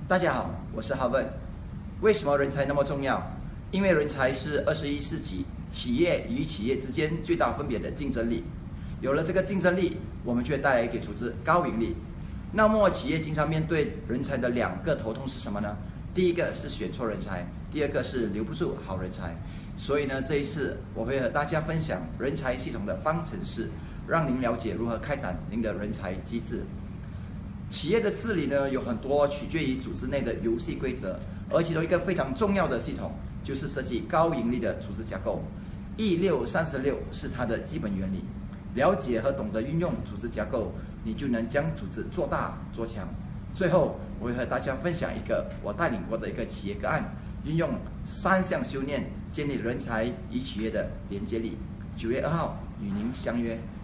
大家好，我是哈问。为什么人才那么重要？因为人才是21世纪企业与企业之间最大分别的竞争力。有了这个竞争力，我们就会带来给组织高盈利。那么企业经常面对人才的2个头痛是什么呢？第一个是选错人才，第二个是留不住好人才。所以呢，这一次我会和大家分享人才系统的方程式，让您了解如何开展您的人才机制。企业的治理呢，有很多取决于组织内的游戏规则，而其中一个非常重要的系统就是设计高盈利的组织架构。E636是它的基本原理。了解和懂得运用组织架构，你就能将组织做大做强。最后，我会和大家分享一个我带领过的一个企业个案，运用3项修炼建立人才与企业的连接力。9月2号与您相约。